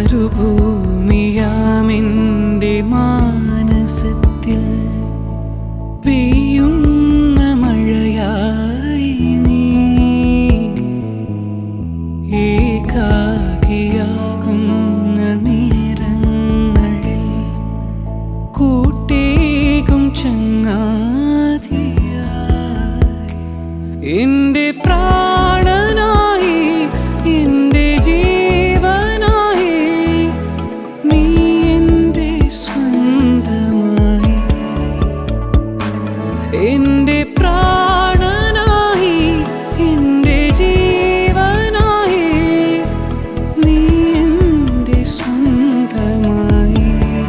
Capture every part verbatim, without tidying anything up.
മരുഭൂമിയാമെൻ്റെ മാനസത്തിൽ പെയ്യുന്ന മഴയായി നീ ഏകാകിയാകുന്ന നേരങ്ങളിൽ കൂട്ടേകും ചങ്ങാതിയായി എൻ്റെ പ്രാണനായി എൻ്റെ ജീവനായി നീ എൻ്റെ സ്വന്തമായി എൻ്റെ പ്രാണനായി എൻ്റെ ജീവനായി നീ എൻ്റെ സ്വന്തമായി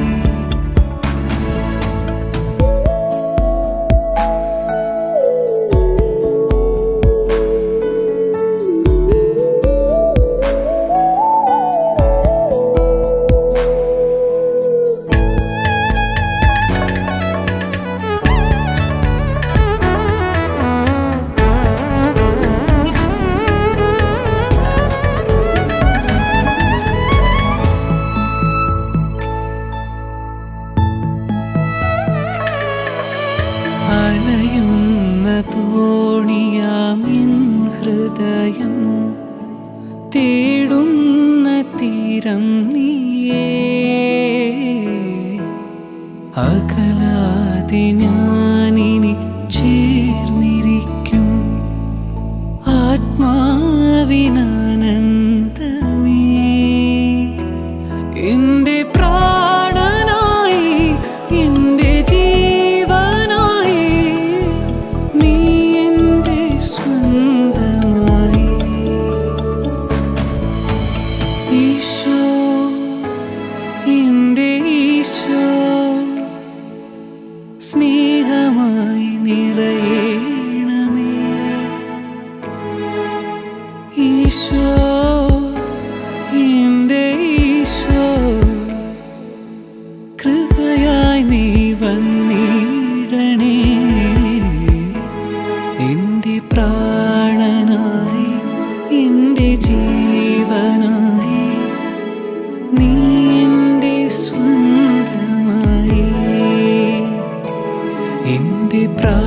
അലയുന്ന തോണിയാമിൻ ഹൃദയം തേടുന്ന തീരം നീയേ അകലാതെ ഞാനിനി ചേർന്നിരിക്കും ആത്മാവിനാനന്ദമേ എൻ്റെ പ്രാണനായി എൻ്റെ ജീവനായി നീ എൻ്റെ സ്വന്തമായി ഈശോ എൻ്റെ ഈശോ സ്നേഹമായി നിറയണമേ ഈശോ എൻ്റെ ഈശോ കൃപയായി നീ വന്നിടണേ എൻ്റെ പ്രാണനായി എൻ്റെ ജീവനായി നീ എൻ്റെ സ്വന്തമായി എൻ്റെ പ്രാ